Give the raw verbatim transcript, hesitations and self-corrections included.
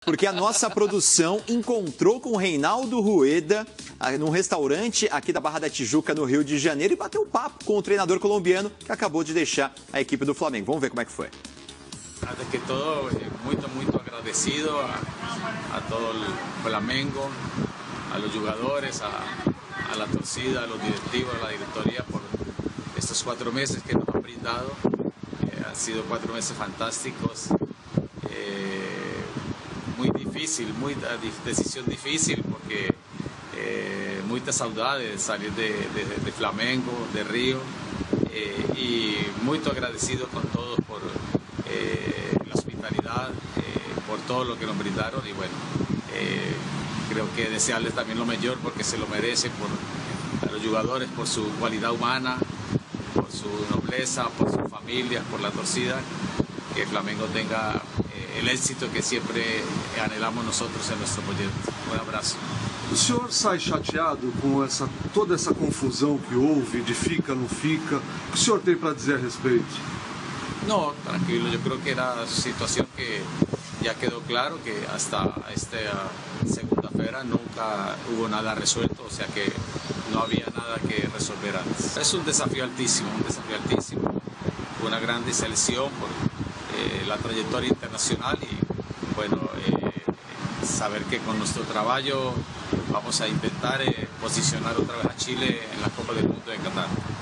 Porque a nossa produção encontrou com o Reinaldo Rueda num restaurante aqui da Barra da Tijuca, no Rio de Janeiro, e bateu um papo com o treinador colombiano que acabou de deixar a equipe do Flamengo. Vamos ver como é que foi. Antes que todo, muito, muito agradecido a, a todo el Flamengo, a los jugadores, a, a la torcida, a los directivos, a la directoría por estos cuatro meses que nos han brindado. Eh, han sido cuatro meses fantásticos. Eh, muy difícil, muy decisión difícil porque eh, muchas saudades de salir de, de, de Flamengo, de Río, eh, y muy agradecido con todos por eh, la hospitalidad, eh, por todo lo que nos brindaron y bueno, eh, creo que desearles también lo mejor porque se lo merecen por, a los jugadores por su cualidad humana, por su nobleza, por sus familias, por la torcida, que Flamengo tenga eh, el éxito que siempre anhelamos nosotros en nuestro proyecto. Un abrazo. O senhor sai chateado com essa, toda essa confusão que houve, de fica, não fica? O que o senhor tem para dizer a respeito? No, tranquilo, yo creo que era situación que ya quedó claro que hasta esta segunda-feira nunca hubo nada resuelto, o sea que no había nada que resolver antes. Es un desafío altísimo, un desafío altísimo, una grande selección por eh, la trayectoria internacional y bueno, eh, saber que con nuestro trabajo vamos a intentar eh, posicionar otra vez a Chile en la Copa del Mundo de Qatar.